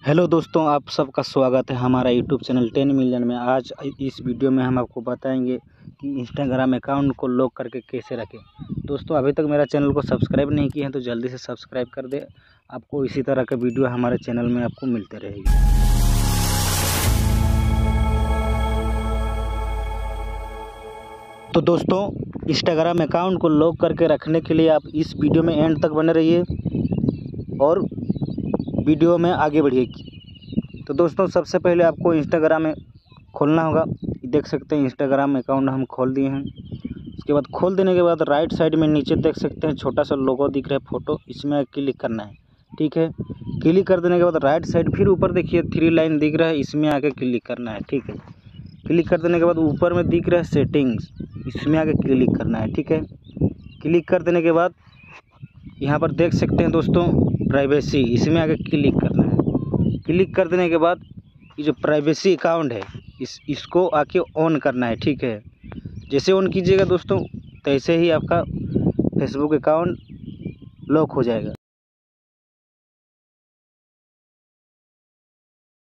Hello दोस्तों, आप सबका स्वागत है हमारा यूट्यूब चैनल 10 मिलियन में। आज इस वीडियो में हम आपको बताएंगे कि इंस्टाग्राम अकाउंट को लॉक करके कैसे रखें। दोस्तों, अभी तक मेरा चैनल को सब्सक्राइब नहीं किए हैं तो जल्दी से सब्सक्राइब कर दें। आपको इसी तरह के वीडियो हमारे चैनल में आपको मिलते रहेगी। तो दोस्तों, इंस्टाग्राम अकाउंट को लॉक करके रखने के लिए आप इस वीडियो में एंड तक बने रहिए और वीडियो में आगे बढ़िए। तो दोस्तों, सबसे पहले आपको इंस्टाग्राम में खोलना होगा। देख सकते हैं इंस्टाग्राम अकाउंट हम खोल दिए हैं। उसके बाद खोल देने के बाद राइट साइड में नीचे देख सकते हैं छोटा सा लोगो दिख रहा है, फ़ोटो, इसमें क्लिक करना है। ठीक है, क्लिक कर देने के बाद राइट साइड फिर ऊपर देखिए 3 लाइन दिख रहा है, इसमें आके क्लिक करना है। ठीक है, क्लिक कर देने के बाद ऊपर में दिख रहा है सेटिंग्स, इसमें आके क्लिक करना है। ठीक है, क्लिक कर देने के बाद यहाँ पर देख सकते हैं दोस्तों प्राइवेसी, इसमें आके क्लिक करना है। क्लिक कर देने के बाद ये जो प्राइवेसी अकाउंट है इसको आके ऑन करना है। ठीक है, जैसे ऑन कीजिएगा दोस्तों तैसे ही आपका फेसबुक अकाउंट लॉक हो जाएगा।